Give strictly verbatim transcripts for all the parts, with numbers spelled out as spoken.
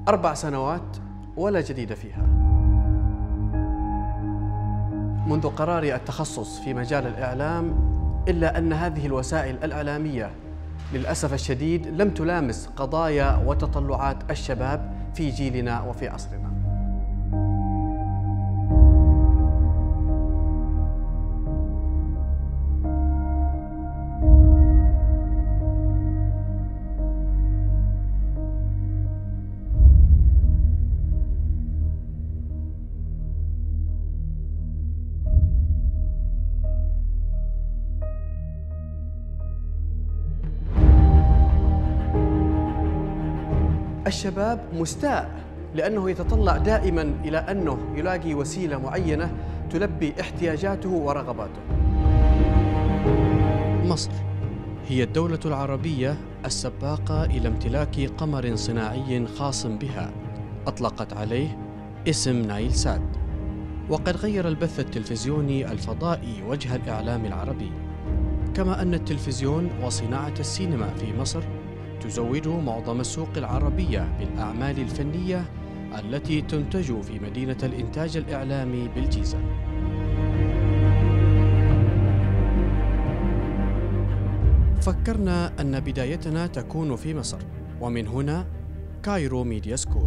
أربع سنوات ولا جديد فيها. منذ قراري التخصص في مجال الإعلام، إلا أن هذه الوسائل الإعلامية للأسف الشديد لم تلامس قضايا وتطلعات الشباب في جيلنا وفي عصرنا. الشباب مستاء لأنه يتطلع دائما إلى أنه يلاقي وسيلة معينة تلبي احتياجاته ورغباته. مصر هي الدولة العربية السباقة إلى امتلاك قمر صناعي خاص بها أطلقت عليه اسم نايل سات، وقد غير البث التلفزيوني الفضائي وجه الإعلام العربي، كما أن التلفزيون وصناعة السينما في مصر تزود معظم السوق العربية بالأعمال الفنية التي تنتج في مدينة الإنتاج الإعلامي بالجيزة. فكرنا أن بدايتنا تكون في مصر، ومن هنا كايرو ميديا سكول.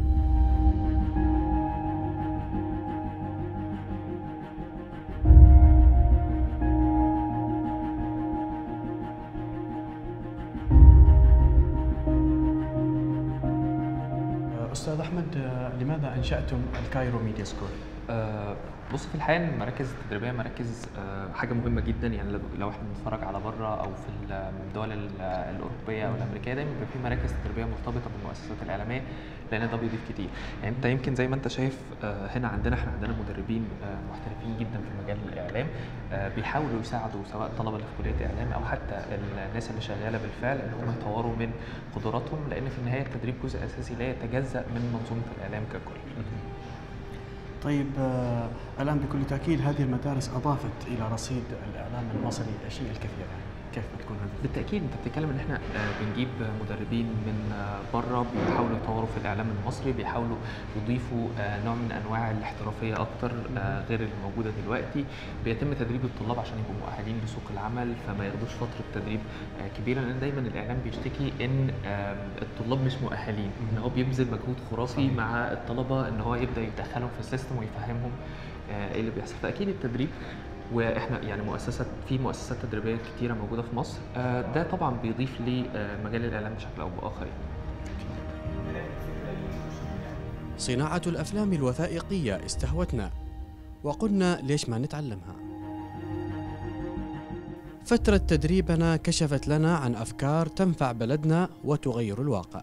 أستاذ أحمد، لماذا أنشأتم الكايرو ميديا سكول؟ أه بص، في الحقيقه المراكز التدريبيه مراكز أه حاجه مهمه جدا. يعني لو احنا بنتفرج على بره او في الدول الاوروبيه او الامريكيه، دايما بيبقى في مراكز تدريبيه مرتبطه بالمؤسسات الاعلاميه، لان ده بيضيف كتير. يعني انت يمكن زي ما انت شايف أه هنا عندنا احنا عندنا مدربين أه محترفين جدا في مجال الاعلام، أه بيحاولوا يساعدوا سواء الطلبه اللي في كليه اعلام او حتى الناس اللي شغاله بالفعل ان هم يطوروا من قدراتهم، لان في النهايه التدريب جزء اساسي لا يتجزا من منظومه الاعلام ككل. طيب، آه الآن بكل تأكيد هذه المدارس أضافت إلى رصيد الإعلام المصري أشياء الكثيرة، كيف بتكون هذه؟ بالتأكيد أنت بتتكلم إن إحنا آه بنجيب مدربين من آه بره بيحاولوا يطوروا في الإعلام المصري، بيحاولوا يضيفوا آه نوع من أنواع الاحترافية أكتر آه غير اللي موجودة دلوقتي. بيتم تدريب الطلاب عشان يبقوا مؤهلين لسوق العمل، فما ياخدوش فترة تدريب آه كبيرة، لأن دايما الإعلام بيشتكي إن آه الطلاب مش مؤهلين، إن هو بيبذل مجهود خرافي مع الطلبة إن هو يبدأ يدخلهم في السيستم ويفهمهم ايه اللي بيحصل. فاكيد التدريب، واحنا يعني مؤسسات في مؤسسات تدريبيه كتيره موجوده في مصر، ده طبعا بيضيف لمجال الاعلام بشكل او باخر. صناعه الافلام الوثائقيه استهوتنا، وقلنا ليش ما نتعلمها. فتره تدريبنا كشفت لنا عن افكار تنفع بلدنا وتغير الواقع.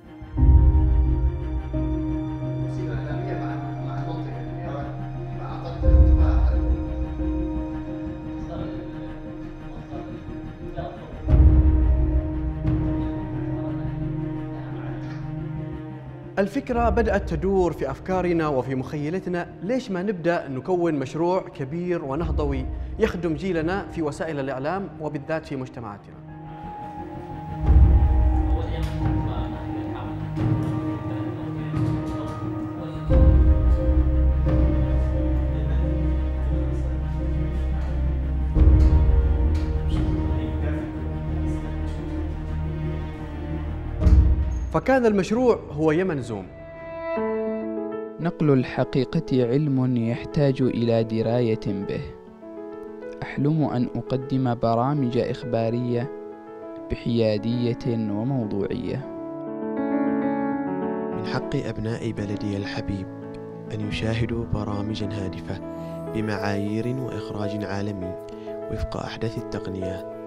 الفكرة بدأت تدور في أفكارنا وفي مخيلتنا، ليش ما نبدأ نكون مشروع كبير ونهضوي يخدم جيلنا في وسائل الإعلام وبالذات في مجتمعاتنا. فكان المشروع هو يمن زوم. نقل الحقيقة علم يحتاج إلى دراية به. أحلم أن أقدم برامج إخبارية بحيادية وموضوعية. من حق أبناء بلدي الحبيب أن يشاهدوا برامجا هادفة بمعايير وإخراج عالمي وفق أحدث التقنيات.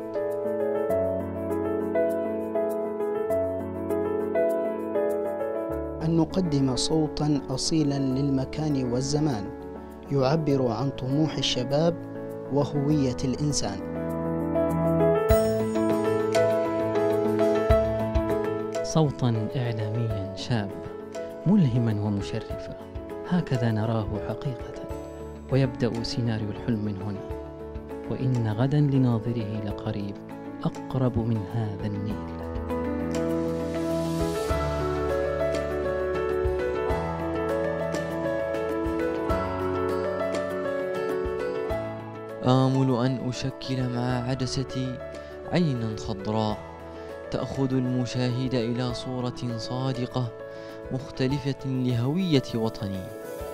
أن نقدم صوتاً أصيلاً للمكان والزمان يعبر عن طموح الشباب وهوية الإنسان. صوتاً إعلامياً شاب ملهماً ومشرفاً، هكذا نراه حقيقة، ويبدأ سيناريو الحلم من هنا، وإن غداً لناظره لقريب أقرب من هذا النيل. آمل أن أشكل مع عدستي عينا خضراء تأخذ المشاهد إلى صورة صادقة مختلفة لهوية وطني.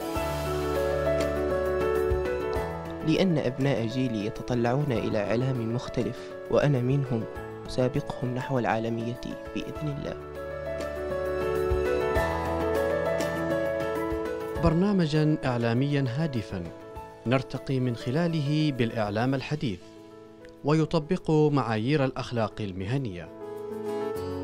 لأن أبناء جيلي يتطلعون إلى إعلام مختلف، وأنا منهم أسابقهم نحو العالمية بإذن الله. برنامجا إعلاميا هادفا نرتقي من خلاله بالإعلام الحديث ويطبق معايير الأخلاق المهنية.